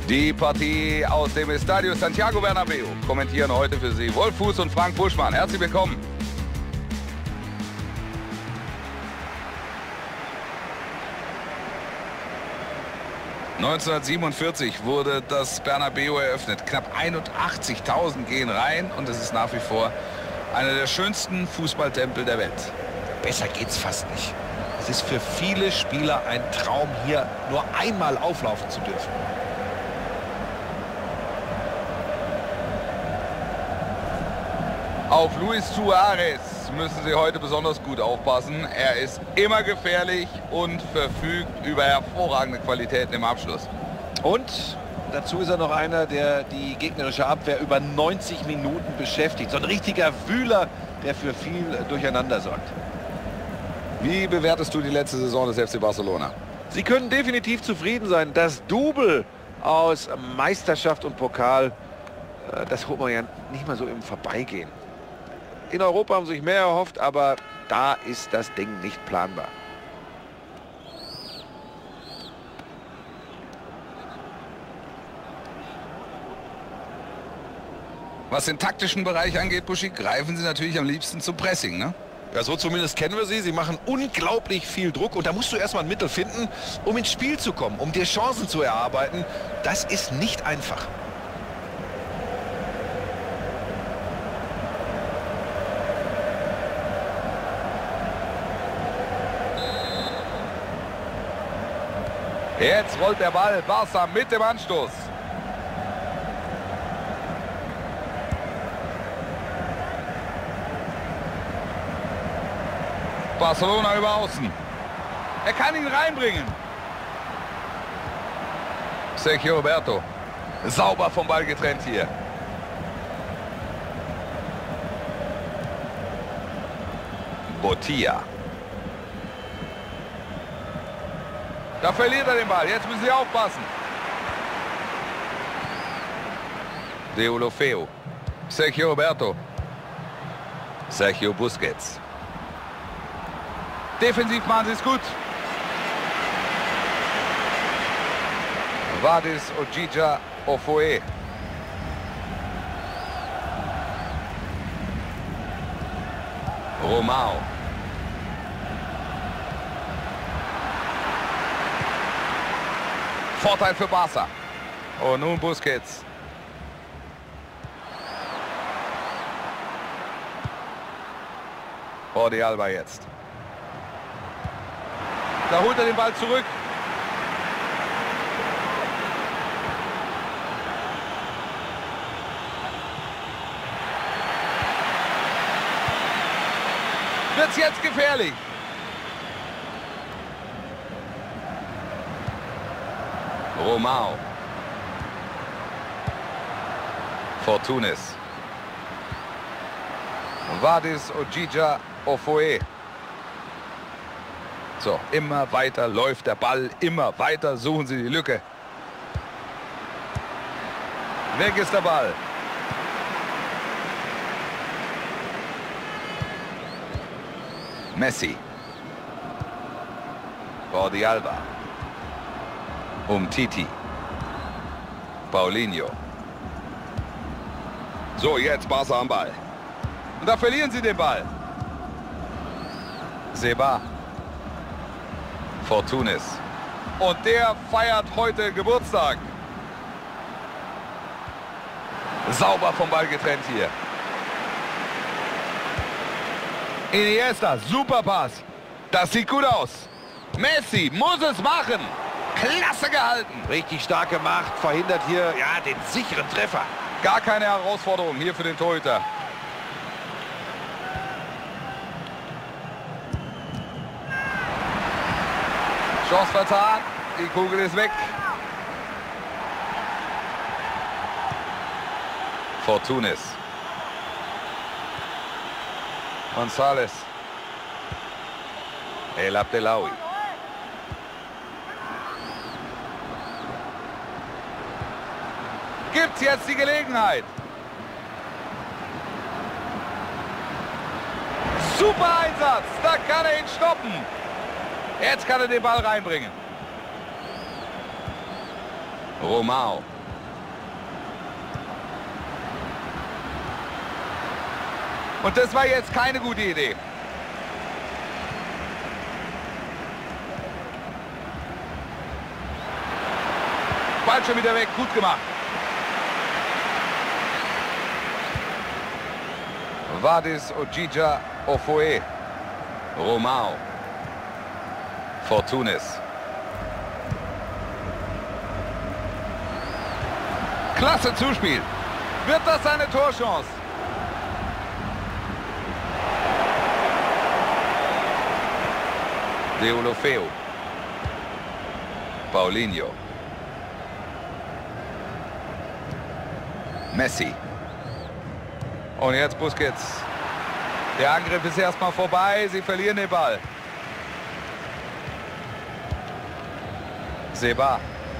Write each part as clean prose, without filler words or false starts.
Die Partie aus dem Estadio Santiago Bernabéu kommentieren heute für Sie Wolf Fuß und Frank Buschmann. Herzlich willkommen. ...1947 wurde das Bernabéu eröffnet. Knapp 81.000 gehen rein und es ist nach wie vor einer der schönsten Fußballtempel der Welt. Besser geht's fast nicht. Es ist für viele Spieler ein Traum, hier nur einmal auflaufen zu dürfen. Auf Luis Suarez müssen Sie heute besonders gut aufpassen. Er ist immer gefährlich und verfügt über hervorragende Qualitäten im Abschluss. Und dazu ist er noch einer, der die gegnerische Abwehr über 90 Minuten beschäftigt. So ein richtiger Wühler, der für viel Durcheinander sorgt. Wie bewertest du die letzte Saison des FC Barcelona? Sie können definitiv zufrieden sein. Das Double aus Meisterschaft und Pokal, das holt man ja nicht mal so im Vorbeigehen. In Europa haben sie sich mehr erhofft, aber da ist das Ding nicht planbar. Was den taktischen Bereich angeht, Buschi, greifen Sie natürlich am liebsten zum Pressing, ne? Ja, so zumindest kennen wir sie. Sie machen unglaublich viel Druck und da musst du erstmal ein Mittel finden, um ins Spiel zu kommen, um dir Chancen zu erarbeiten. Das ist nicht einfach. Jetzt rollt der Ball, Barca mit dem Anstoß. Barcelona über außen. Er kann ihn reinbringen. Sergio Roberto. Sauber vom Ball getrennt hier. Botilla. Da verliert er den Ball. Jetzt müssen Sie aufpassen. Deulofeu. Sergio Roberto. Sergio Busquets. Defensiv machen Sie es gut. Vadis Ojija Ofoe. Romao. Vorteil für Barca. Und nun Busquets. Jordi Alba jetzt. Da holt er den Ball zurück. Wird's jetzt gefährlich. Romao. Fortunis. Vadis Ojija Ofoe. So, immer weiter läuft der Ball, immer weiter suchen Sie die Lücke. Weg ist der Ball. Messi. Jordi Alba. Titi. Paulinho. So, jetzt Barca am Ball. Und da verlieren sie den Ball. Seba. Fortunis. Und der feiert heute Geburtstag. Sauber vom Ball getrennt hier. Iniesta, super Pass. Das sieht gut aus. Messi muss es machen. Klasse gehalten. Richtig stark gemacht, verhindert hier ja den sicheren Treffer. Gar keine Herausforderung hier für den Torhüter. Chance vertan, die Kugel ist weg. Fortunis. González. El Abdelawi. Gibt's jetzt die Gelegenheit. Super Einsatz, da kann er ihn stoppen. Jetzt kann er den Ball reinbringen. Romao. Und das war jetzt keine gute Idee. Ball schon wieder weg, gut gemacht. Vadis Ojija Ofoe. Romao. Fortunis. Klasse Zuspiel. Wird das eine Torchance? Deulofeu. Paulinho. Messi. Und jetzt Busquets. Der Angriff ist erstmal vorbei. Sie verlieren den Ball. Seba.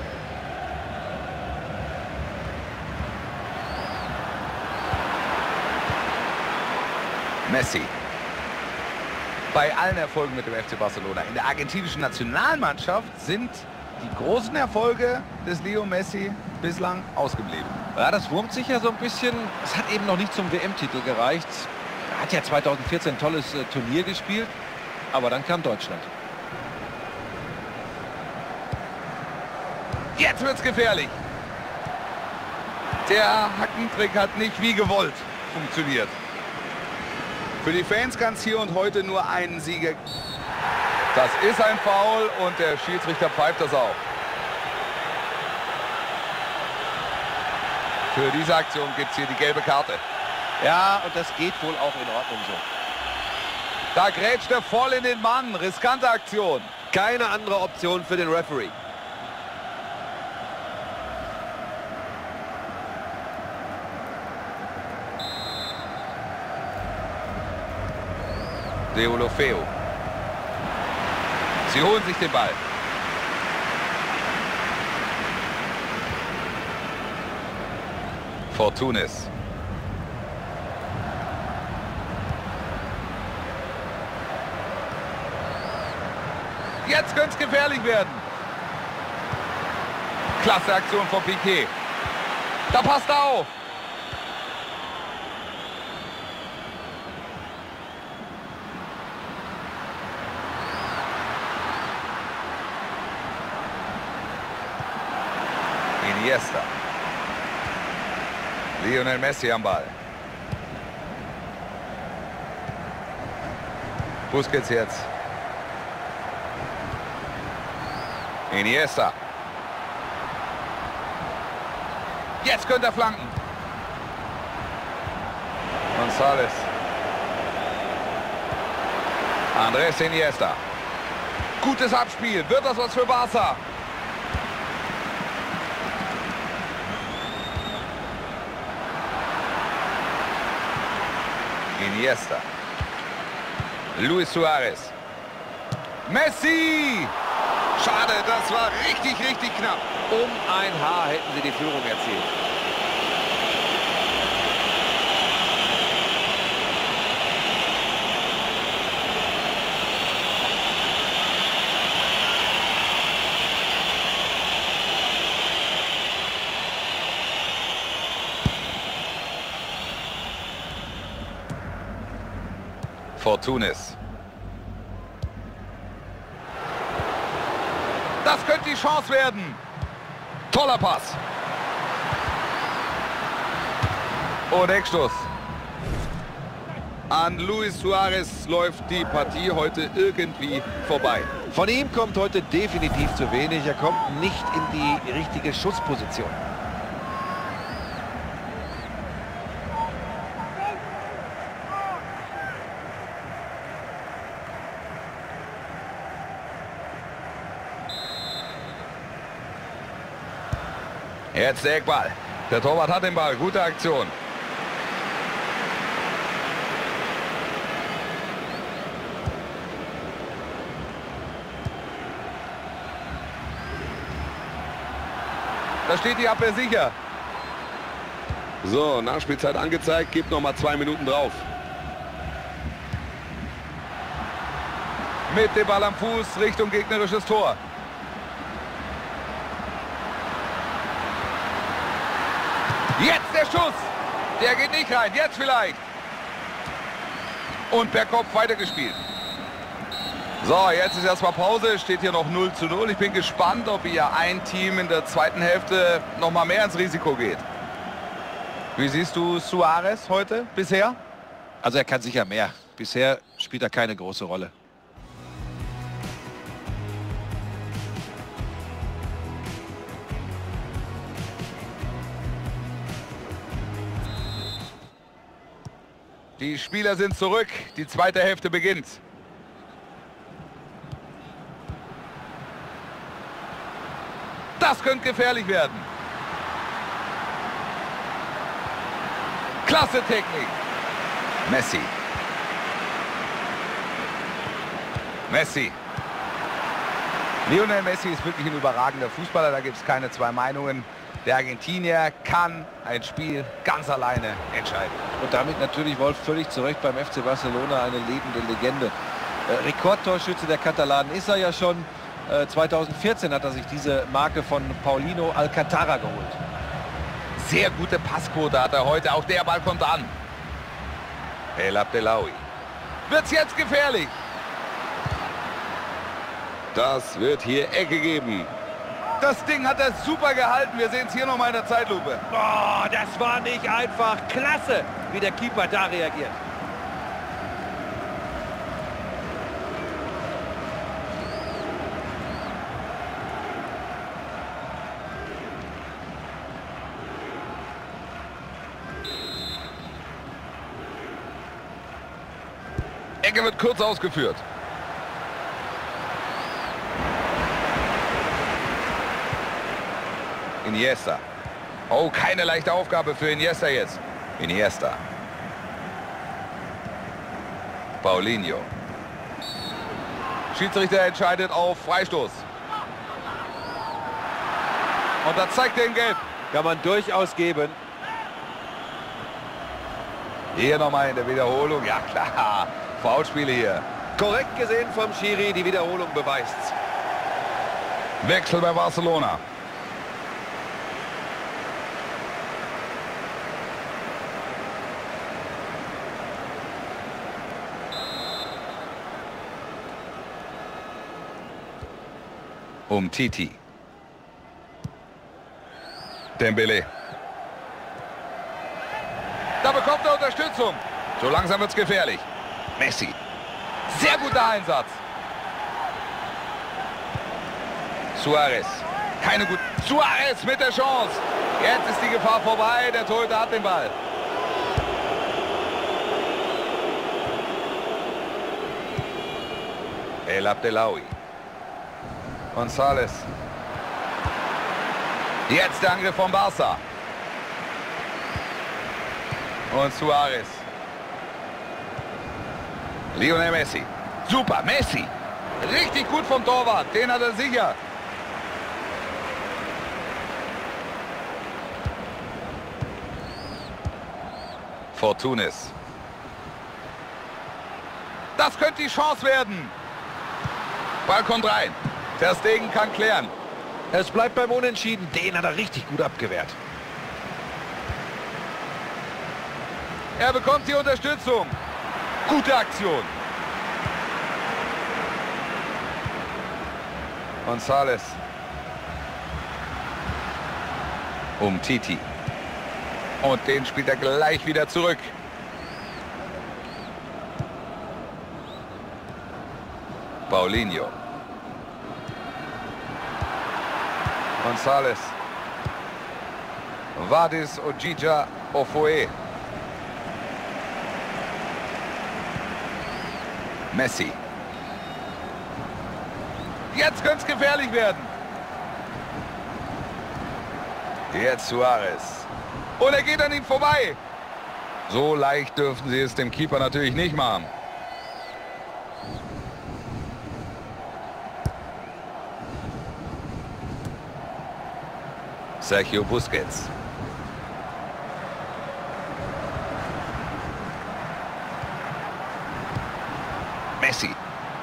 Messi. Bei allen Erfolgen mit dem FC Barcelona in der argentinischen Nationalmannschaft sind die großen Erfolge des Leo Messi bislang ausgeblieben. Ja, das wurmt sich ja so ein bisschen. Es hat eben noch nicht zum WM-Titel gereicht. Er hat ja 2014 ein tolles Turnier gespielt, aber dann kam Deutschland. Jetzt wird's gefährlich. Der Hackentrick hat nicht wie gewollt funktioniert. Für die Fans kann es hier und heute nur einen Sieger. Das ist ein Foul und der Schiedsrichter pfeift das auch. Für diese Aktion gibt es hier die gelbe Karte. Ja, und das geht wohl auch in Ordnung so. Da grätscht er voll in den Mann. Riskante Aktion. Keine andere Option für den Referee. Deulofeu. Sie holen sich den Ball. Fortunis. Jetzt könnte es gefährlich werden. Klasse Aktion von Piqué. Da passt er auf. Iniesta. Lionel Messi am Ball. Busquets jetzt. Iniesta. Jetzt könnte er flanken. González. Andrés Iniesta. Gutes Abspiel. Wird das was für Barca? Iniesta. Luis Suarez. Messi! Schade, das war richtig knapp. Um ein Haar hätten sie die Führung erzielt. Fortunis. Das könnte die Chance werden. Toller Pass. Und Eckstoß. An Luis Suarez läuft die Partie heute irgendwie vorbei. Von ihm kommt heute definitiv zu wenig. Er kommt nicht in die richtige Schussposition. Jetzt der Eckball. Der Torwart hat den Ball. Gute Aktion. Da steht die Abwehr sicher. So, Nachspielzeit angezeigt. Gibt noch mal 2 Minuten drauf. Mit dem Ball am Fuß Richtung gegnerisches Tor. Jetzt der Schuss. Der geht nicht rein. Jetzt vielleicht. Und per Kopf weitergespielt. So, jetzt ist erstmal Pause. Steht hier noch 0:0. Ich bin gespannt, ob hier ein Team in der zweiten Hälfte noch mal mehr ins Risiko geht. Wie siehst du Suarez heute bisher? Also er kann sicher mehr. Bisher spielt er keine große Rolle. Die Spieler sind zurück. Die zweite Hälfte beginnt. Das könnte gefährlich werden. Klasse Technik. Messi. Messi. Lionel Messi ist wirklich ein überragender Fußballer. Da gibt es keine zwei Meinungen. Der Argentinier kann ein Spiel ganz alleine entscheiden. Und damit natürlich Wolf völlig zu Recht beim FC Barcelona eine lebende Legende. Rekordtorschütze der Katalanen ist er ja schon. 2014 hat er sich diese Marke von Paulinho Alcantara geholt. Sehr gute Passquote hat er heute. Auch der Ball kommt an. El Abdelawi. Wird's jetzt gefährlich? Das wird hier Ecke geben. Das Ding hat er super gehalten. Wir sehen es hier nochmal in der Zeitlupe. Oh, das war nicht einfach. Klasse, wie der Keeper da reagiert. Ecke wird kurz ausgeführt. Iniesta. Oh, keine leichte Aufgabe für Iniesta jetzt. Iniesta. Paulinho. Schiedsrichter entscheidet auf Freistoß. Und da zeigt er ihn gelb. Kann man durchaus geben. Hier nochmal in der Wiederholung. Ja klar, Foulspiele hier. Korrekt gesehen vom Schiri, die Wiederholung beweist's. Wechsel bei Barcelona. Titi. Dembele. Da bekommt er Unterstützung. So langsam wird es gefährlich. Messi. Sehr guter Einsatz. Suarez. Keine gute... Suarez mit der Chance. Jetzt ist die Gefahr vorbei. Der Torhüter hat den Ball. El Abdelawi. González. Jetzt der Angriff von Barca. Und Suarez. Lionel Messi. Super, Messi. Richtig gut vom Torwart. Den hat er sicher. Fortunis. Das könnte die Chance werden. Ball kommt rein. Ter Stegen kann klären. Es bleibt beim Unentschieden. Den hat er richtig gut abgewehrt. Er bekommt die Unterstützung. Gute Aktion. González. Titi. Und den spielt er gleich wieder zurück. Paulinho. González. Vadis Ojija Ofoe. Messi. Jetzt könnte es gefährlich werden. Jetzt Suarez. Und er geht an ihm vorbei. So leicht dürfen sie es dem Keeper natürlich nicht machen. Sergio Busquets. Messi.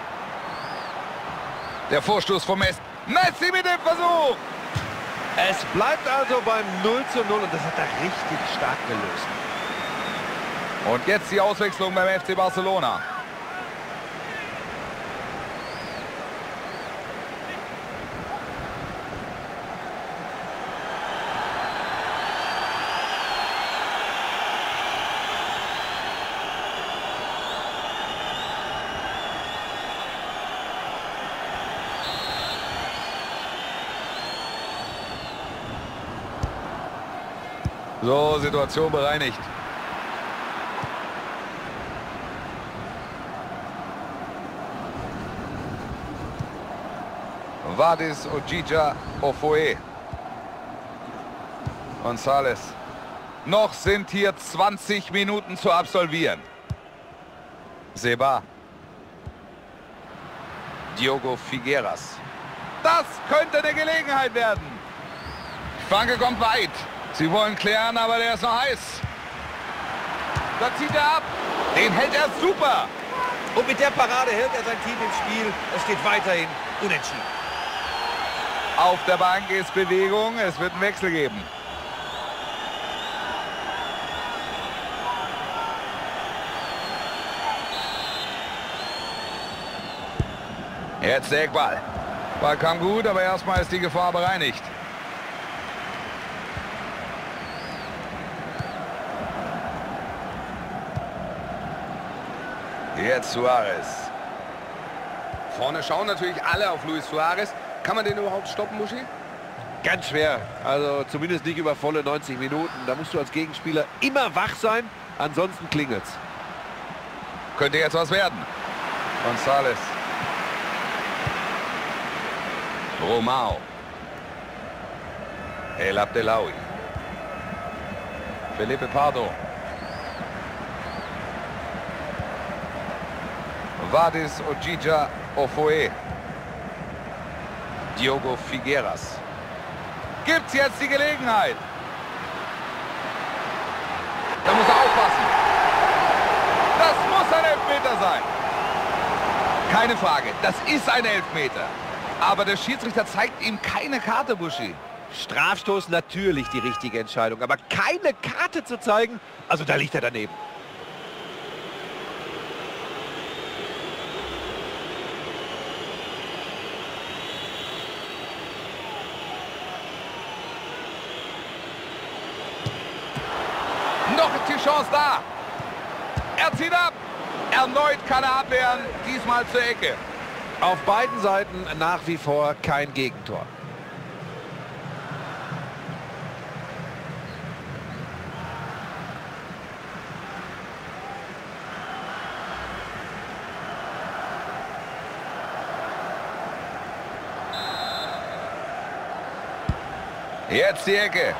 Der Vorstoß von Messi. Messi mit dem Versuch. Es bleibt also beim 0:0 und das hat er richtig stark gelöst. Und jetzt die Auswechslung beim FC Barcelona. So, Situation bereinigt. Vadis Ojija Ofoe. González. Noch sind hier 20 Minuten zu absolvieren. Seba. Diogo Figueras. Das könnte eine Gelegenheit werden. Die Flanke kommt weit. Sie wollen klären, aber der ist noch heiß. Da zieht er ab. Den hält er super. Und mit der Parade hält er sein Team im Spiel. Es steht weiterhin unentschieden. Auf der Bank ist Bewegung. Es wird einen Wechsel geben. Jetzt der Eckball. Ball kam gut, aber erstmal ist die Gefahr bereinigt. Jetzt Suarez. Vorne schauen natürlich alle auf Luis Suarez. Kann man den überhaupt stoppen, Muschi? Ganz schwer. Also zumindest nicht über volle 90 Minuten. Da musst du als Gegenspieler immer wach sein. Ansonsten klingelt's. Könnte jetzt was werden. González. Romao. El Abdelawi. Felipe Pardo. Vadis Ojija Ofoe. Diogo Figueras. Gibt's jetzt die Gelegenheit? Da muss er aufpassen. Das muss ein Elfmeter sein. Keine Frage, das ist ein Elfmeter. Aber der Schiedsrichter zeigt ihm keine Karte, Buschi. Strafstoß natürlich die richtige Entscheidung. Aber keine Karte zu zeigen, also da liegt er daneben. Noch ist die Chance da. Er zieht ab. Erneut kann er abwehren. Diesmal zur Ecke. Auf beiden Seiten nach wie vor kein Gegentor. Jetzt die Ecke.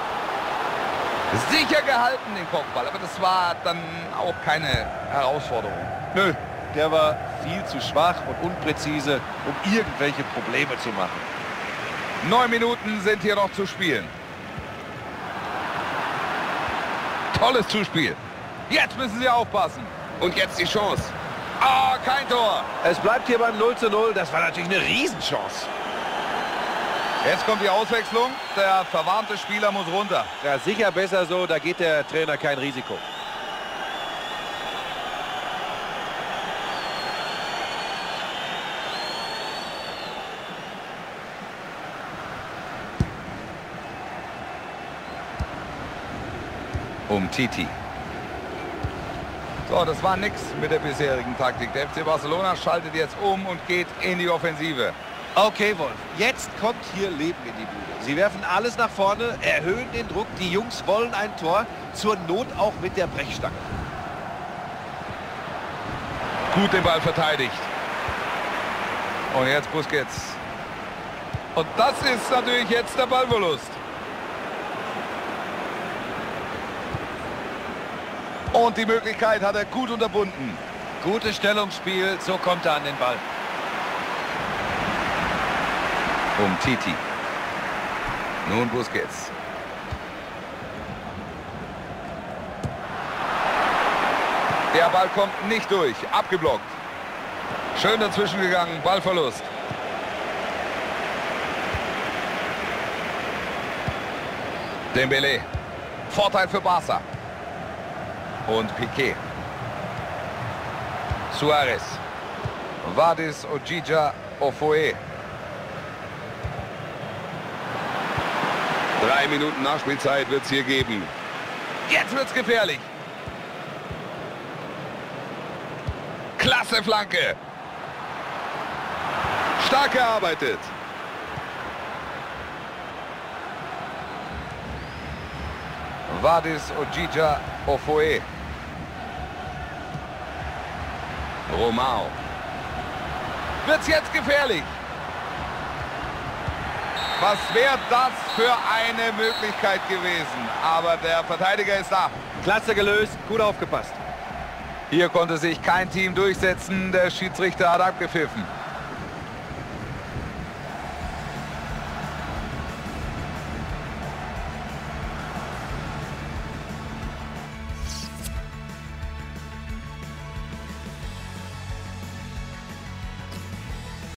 Sicher gehalten den Kopfball, aber das war dann auch keine Herausforderung. Nö, der war viel zu schwach und unpräzise, um irgendwelche Probleme zu machen. 9 Minuten sind hier noch zu spielen. Tolles Zuspiel. Jetzt müssen sie aufpassen. Und jetzt die Chance. Ah, kein Tor. Es bleibt hier beim 0:0. Das war natürlich eine Riesenchance. Jetzt kommt die Auswechslung. Der verwarnte Spieler muss runter. Ja, sicher besser so. Da geht der Trainer kein Risiko. Titi. So, das war nix mit der bisherigen Taktik. Der FC Barcelona schaltet jetzt um und geht in die Offensive. Okay, Wolf. Jetzt kommt hier Leben in die Bude. Sie werfen alles nach vorne, erhöhen den Druck. Die Jungs wollen ein Tor. Zur Not auch mit der Brechstange. Gut den Ball verteidigt. Und jetzt Busquets. Und das ist natürlich jetzt der Ballverlust. Und die Möglichkeit hat er gut unterbunden. Gutes Stellungsspiel, so kommt er an den Ball. Titi. Nun Busquets. Der Ball kommt nicht durch. Abgeblockt. Schön dazwischen gegangen. Ballverlust. Dembélé. Vorteil für Barca. Und Piqué. Suarez. Vadis Ojija Ofoe. 3 Minuten Nachspielzeit wird es hier geben. Jetzt wird's gefährlich. Klasse Flanke. Stark gearbeitet. Vadis Ojija Ofoe. Romao. Wird's jetzt gefährlich? Was wäre das für eine Möglichkeit gewesen? Aber der Verteidiger ist da. Klasse gelöst, gut aufgepasst. Hier konnte sich kein Team durchsetzen. Der Schiedsrichter hat abgepfiffen.